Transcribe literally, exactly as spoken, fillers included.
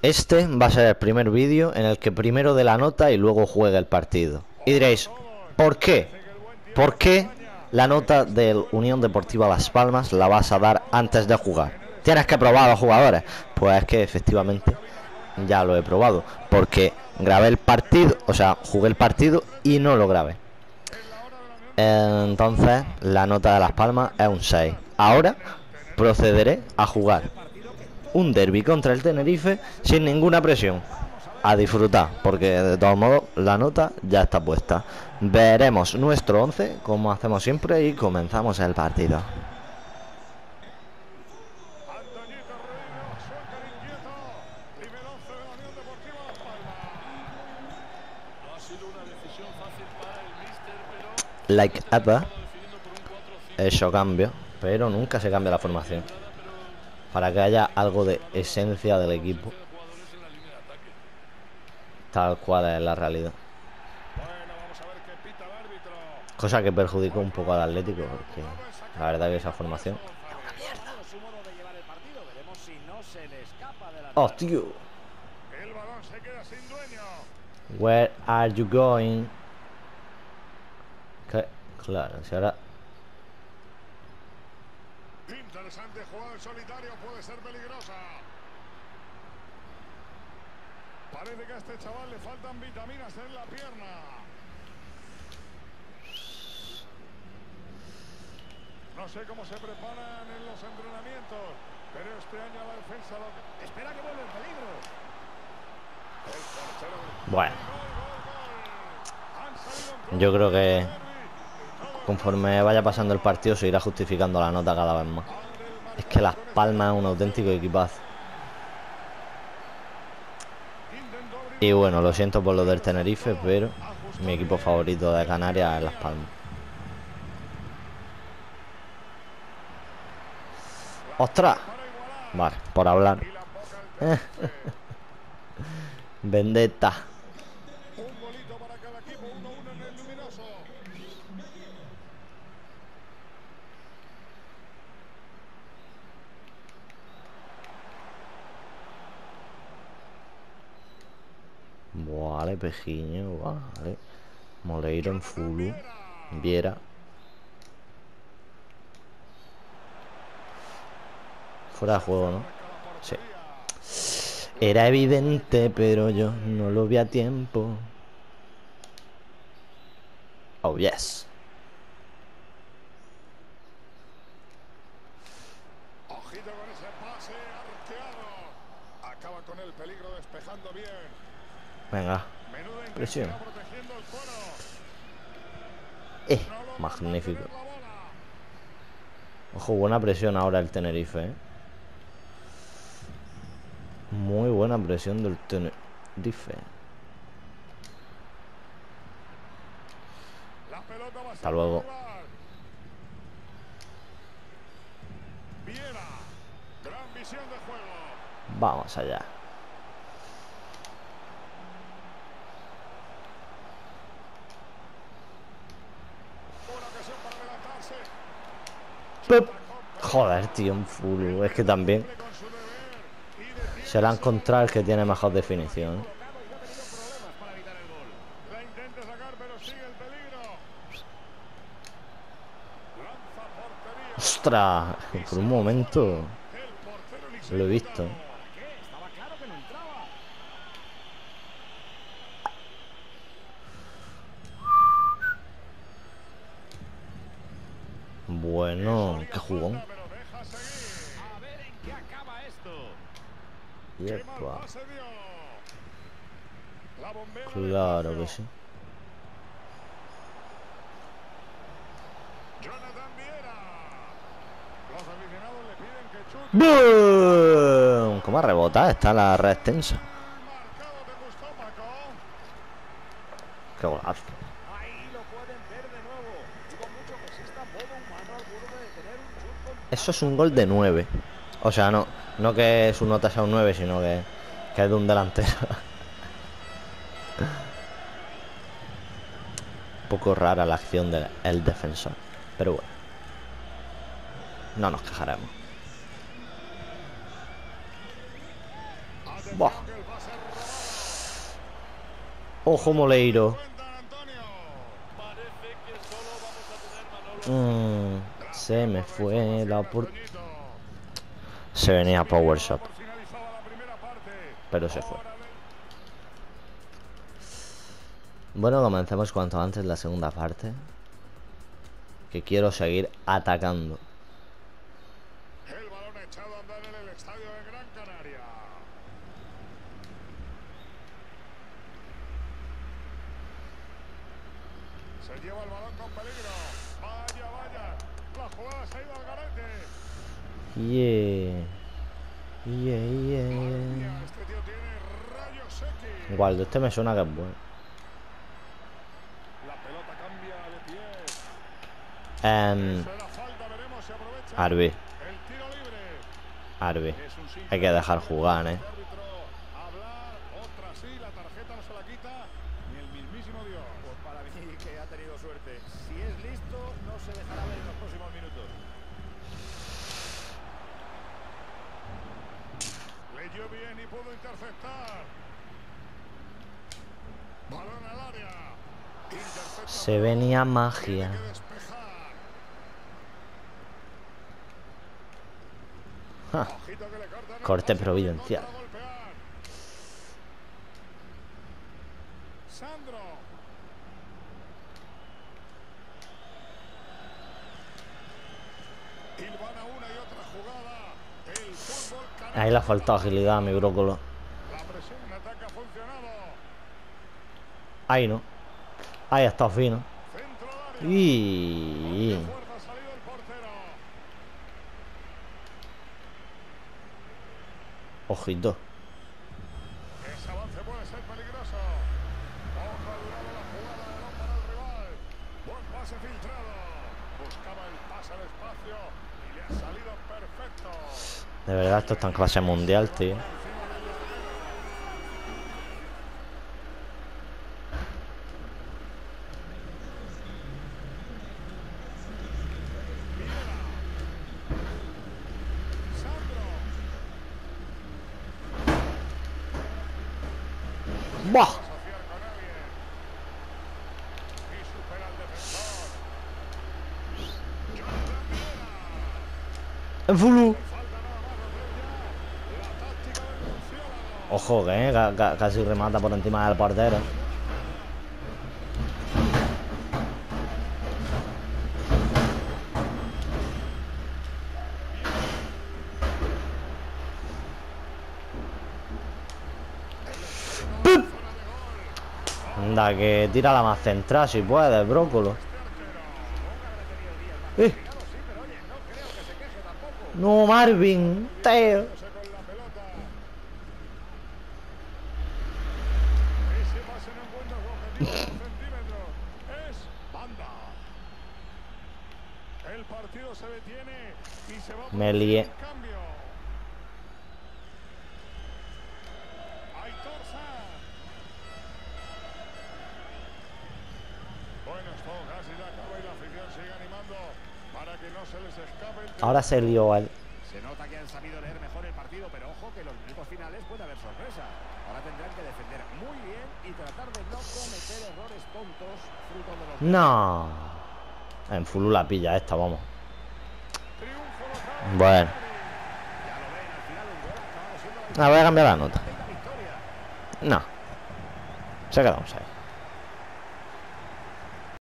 Este va a ser el primer vídeo en el que primero dé la nota y luego juegue el partido. Y diréis, ¿por qué? ¿Por qué la nota del Unión Deportiva Las Palmas la vas a dar antes de jugar? ¿Tienes que probar a los jugadores? Pues es que efectivamente ya lo he probado, porque grabé el partido, o sea, jugué el partido y no lo grabé. Entonces la nota de Las Palmas es un seis. Ahora procederé a jugar un derbi contra el Tenerife sin ninguna presión. A disfrutar, porque de todos modos la nota ya está puesta. Veremos nuestro once como hacemos siempre y comenzamos el partido. Like ever, he hecho cambio, pero nunca se cambia la formación para que haya algo de esencia del equipo, tal cual es la realidad. Cosa que perjudicó un poco al Atlético, porque la verdad que esa formación es una mierda. ¡Oh, tío! Where are you going? ¿Qué? Claro, si ahora... Interesante jugada en solitario, puede ser peligrosa. Parece que a este chaval le faltan vitaminas en la pierna. No sé cómo se preparan en los entrenamientos, pero este año la defensa lo... espera que vuelva el peligro. Bueno, yo creo que conforme vaya pasando el partido se irá justificando la nota cada vez más. Es que Las Palmas es un auténtico equipazo. Y bueno, lo siento por lo del Tenerife, pero mi equipo favorito de Canarias es Las Palmas. ¡Ostras! Vale, por hablar. Vendetta. Un golito para cada equipo, uno uno en el luminoso. Vale, Pejiño, vale. Moleiro en Fulu. Viera. Fuera de juego, ¿no? Sí. Era evidente, pero yo no lo vi a tiempo. Oh, yes. Ojito con ese pase arqueado. Acaba con el peligro despejando bien. Venga. Menuda Presión. intensidad protegiendo el cuero. Eh, magnífico. Ojo, buena presión ahora el Tenerife, ¿eh? Muy buena presión del Tenerife. Hasta luego. Vamos allá. Pep. Joder, tío, un full. Es que también se la ha encontrado el que tiene mejor definición. ¡Ostras! Por un momento lo he visto. Bueno, qué jugón. Yepa. Claro que sí. ¡Bum! ¿Cómo ha rebotado? Está la red tensa. Qué golazo. Eso es un gol de nueve. O sea, no, no que su nota sea un nueve, sino que, que es de un delantero. Un poco rara la acción del defensor. Pero bueno, no nos quejaremos. Buah. Ojo Moleiro. Cuentan, Antonio. Parece que solo vamos a tener Manolo. Mm, se me fue la oportunidad. Toñito. Se venía Power Sevilla Shot, daba por finalizada la primera parte. pero se fue. Hora de- Bueno, comencemos cuanto antes la segunda parte, que quiero seguir atacando. El balón echado a andar en el estadio de Gran Canaria. Se lleva el balón con peligro. Vaya, vaya. La jugada se ha ido al garete. Yeah. Yeah, Madre yeah. mía, este tío tiene rayos X. Waldo, este me suena que es bueno. La pelota cambia de pie. Em, Eso era falta, veremos si aprovecha. Arbi, El tiro libre. Arbi. Es un simple Hay que dejar jugar, eh. este árbitro hablar, otra sí, la tarjeta no se la quita ni el mismísimo Dios. Pues para mí que ha tenido suerte. Si es listo, no se dejará ver en los próximos minutos. Leyó bien y pudo interceptar. Balón al área. Intercepta. Se venía Tiene magia. que despejar. Ja. Ojito que le cortan el Corte pase, providencial. contragolpear. Sandro. Hilvana una y otra jugada. El fútbol canario. Ahí le ha faltado agilidad a mi brócolo. La presión en ataque ha funcionado. Ahí no. Ahí ha estado fino. Centro al área. Y... Con qué fuerza ha salido el portero. Ojito. Ese avance puede ser peligroso. Ojo, ha durado la jugada, balón para el rival. Buen pase filtrado. Buscaba el pase al espacio y le ha salido perfecto. De verdad, esto está en clase mundial, tío. Sandro. ¡Buah! Asociar con alguien. Y supera al defensor. Jonathan Viera. En Fulu. Falta nada más hacer ya la táctica del murciélago. Ojo, que eh, ca- ca- casi remata por encima del portero. ¡Pum! Anda, que tira la más central si puedes, brócolo. Eh. No, Marvin, tío. Con la pelota. Ese pase no encuentra su objetivo en un centímetro. Es banda. El partido se detiene y se va a Me lié. producir un cambio. Aitor Sanz. Bueno, esto casi ya acaba y la afición sigue animando para que no se les escape el Ahora se lió al... Se nota que han sabido leer mejor el partido, pero ojo que en los minutos finales puede haber sorpresa. Ahora tendrán que defender muy bien y tratar de no cometer errores tontos fruto de los... No. En Fulu la pilla esta, vamos. triunfo local. Bueno. Ya lo ven, al final un gol ha acabado siendo Ah, voy a cambiar la nota. la victoria. No. Se quedamos ahí.